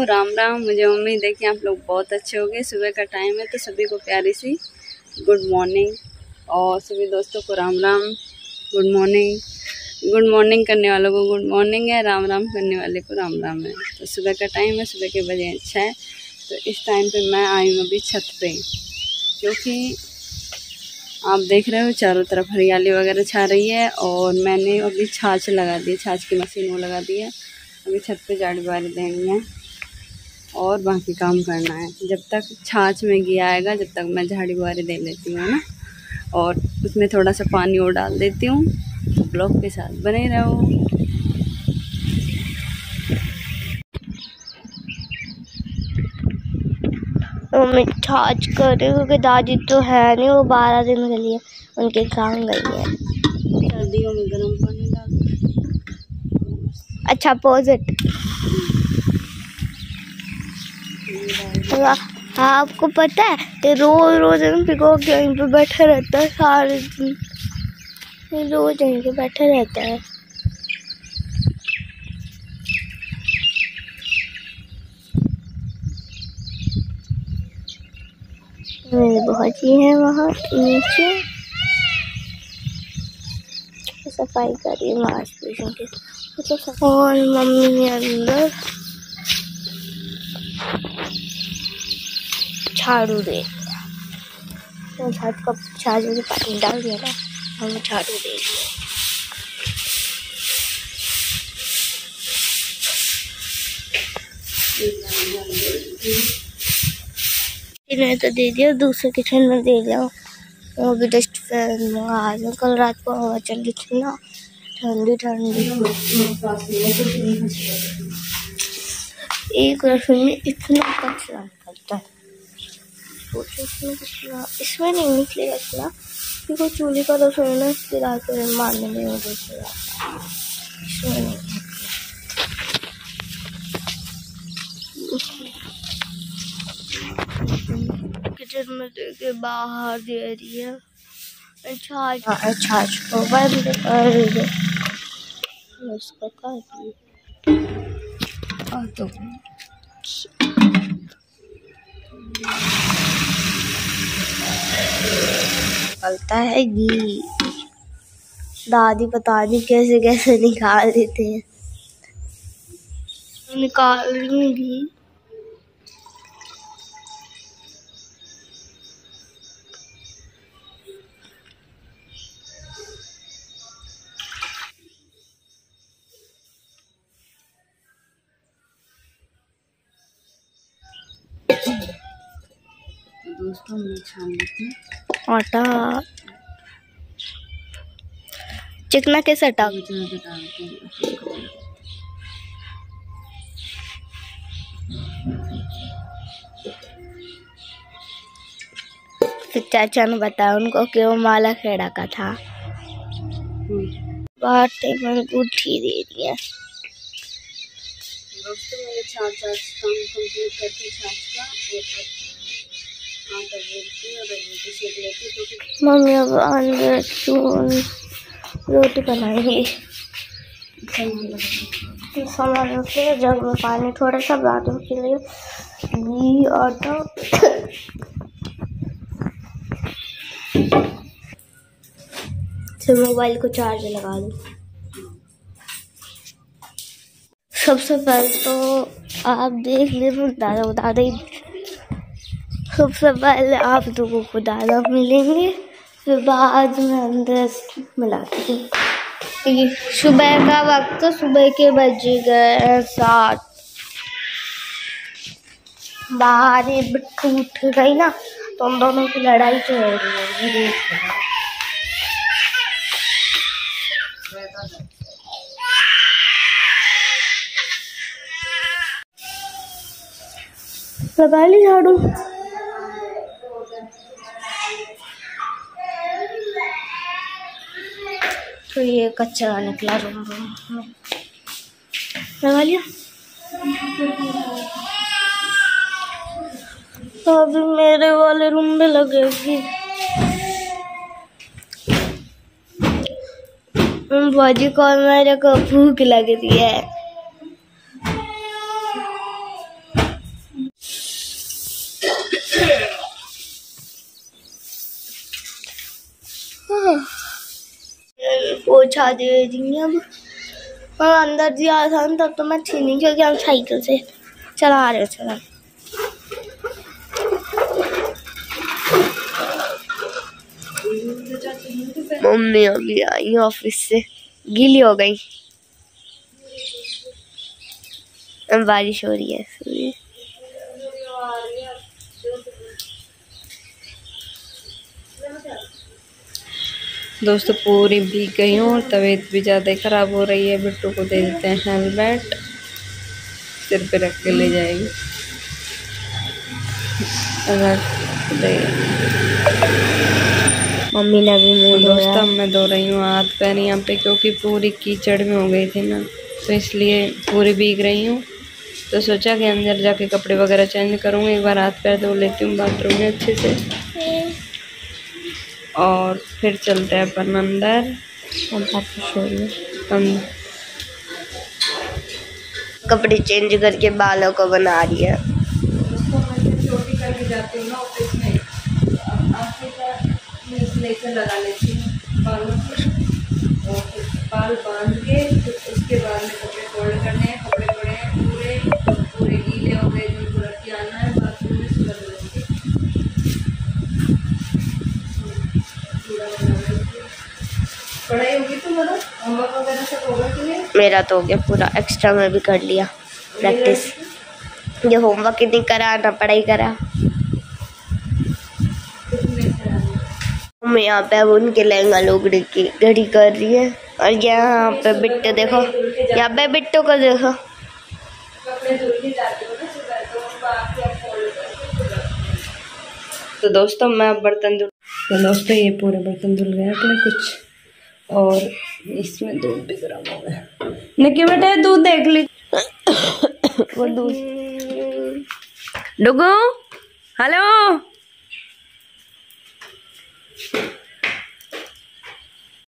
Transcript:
राम राम। मुझे उम्मीद है कि आप लोग बहुत अच्छे होंगे। सुबह का टाइम है तो सभी को प्यारी सी गुड मॉर्निंग, और सभी दोस्तों को Ram Ram, good morning. Good morning करने वालों को गुड मॉर्निंग है, राम राम करने वाले को राम राम है। तो सुबह का टाइम है, सुबह के बजे 6। तो इस टाइम पे मैं आई हूँ अभी छत पे, क्योंकि आप देख रहे हो चारों तरफ हरियाली वगैरह छा रही है। और मैंने अभी छाछ लगा दी, छाछ की मशीन वो लगा दी है। अभी छत पे झाड़ू वाड़ी देनी है और बाकी काम करना है। जब तक छाछ में घी आएगा जब तक मैं झाड़ी बुआरी दे लेती हूँ ना, और उसमें थोड़ा सा पानी और डाल देती हूँ। ब्लॉग के साथ बने रहो। मैं छाछ कर रही हूँ क्योंकि दादी तो है नहीं, वो 12 दिन के लिए उनके काम गई है। सर्दियों में गर्म पानी डाल। अच्छा अपोजिट। आपको पता है कि रोज रोज भिगो के यहीं पे बैठा रहता है, सारे दिन रोज यहीं पे बैठा रहता है। मेरे बहुत ही है वहाँ नीचे सफाई कर रही है मांसपेशियों की, और मम्मी अंदर झाड़ू दे तो झाड़ू में पानी डाल दिया ना, हम झाड़ू दे दिए। इन्हें तो दे दिया, दूसरे किचन में दे दिया। वो भी डस्ट फैन मंगा दिया। कल रात को हवा चल रही थी ना, ठंडी ठंडी। एक रसोई में इतना कचरा निकलता है, इसमें नहीं निकलेगा इतना, क्योंकि चूल्हे का रसोई ना, इसकी रात को मारने में इसमें नहीं। किचन में देके बाहर दे रही है छाछ को बंद कर दे। उसको तो निकलता है घी। दादी पता नहीं कैसे कैसे निकाल देते हैं, निकाल रही है घी। दोस्तों मैं छान लेती हूँ आटा। चिकना कैसे आटा? फिर चाचा ने बताया उनको कि वो माला खेड़ा का था। बाटे में गुठी दे दिया। दोस्तों मेरे छाछ काम कंप्लीट करके छाछ का आटा बेलती और रोटी सेक लेती, क्योंकि मम्मी अब अंदर रोटी बनाएगी। सामान रखे जग में पानी थोड़ा सा, बातों के लिए घी आटा। मोबाइल को चार्ज लगा दो। सबसे पहले तो आप देख लीजिए, दादा बता दें। सबसे पहले आप लोगों को दादा मिलेंगे, फिर बाद में अंदर मिलाते हैं। सुबह का वक्त तो सुबह के बज गए 7। बाहर ये बिट्टू उठ गई ना, तो उन दोनों की लड़ाई चल रही है। लगा ली झाड़ू। तो ये कचरा निकला रूम में, लगा लिया। तो अभी मेरे वाले रूम में लगेगी। बाजी को मेरे को भूख लग रही है। पोछा दे रही अब। और अंदर दिया था तब तो मैं थी नहीं, क्योंकि हम साइकिल से चला रहे थे। मम्मी अभी आई ऑफिस से, गीली हो गई। बारिश हो रही है। दोस्तों पूरी भीग गई हूँ और तबीयत भी ज़्यादा ख़राब हो रही है। बिट्टू को दे देते हैं हेलमेट, सिर पे रख के ले जाएगी। मम्मी ने भी मुँह धोया। दोस्तों मैं धो रही हूँ हाथ पैर यहाँ पे, क्योंकि पूरी कीचड़ में हो गई थी ना, तो इसलिए पूरी भीग रही हूँ। तो सोचा कि अंदर जाके कपड़े वगैरह चेंज करूँगी, एक बार हाथ पैर धो लेती हूँ बाथरूम में अच्छे से, और फिर चलते हैं अपन अंदर। कपड़े चेंज करके बालों को बना रही है। छोटी करके जाती हूँ ना ऑफिस में, तो लगा लेती हूँ बालों को, और बाल बांध के उसके बाद में कपड़े फोल्ड करने हैं। कपड़े पड़े हैं पूरे गीले हो गए, जिनको रख के आना है बाथरूम में, सुबह धोएंगे। पढ़ाई होगी तुम्हारा, होमवर्क वगैरह सब होगा कि नहीं? मेरा तो हो गया पूरा, एक्स्ट्रा में भी कर लिया प्रैक्टिस। ये होमवर्क ही नहीं करा ना पढ़ाई करा। मैं यहाँ पे अब उनके लहंगा लोगड़ी की घड़ी कर रही है, और यहाँ पे बिट्टू देखो, यहाँ पे बिट्टू को देखो। तो दोस्तों मैं बर्तन धुल, तो दोस्तों ये पूरे बर्तन धुल गए अपने कुछ, और इसमें दूध भी गर्म हो गया। निक्की बेटे दूध देख ली। वो दूध डुगू, हेलो।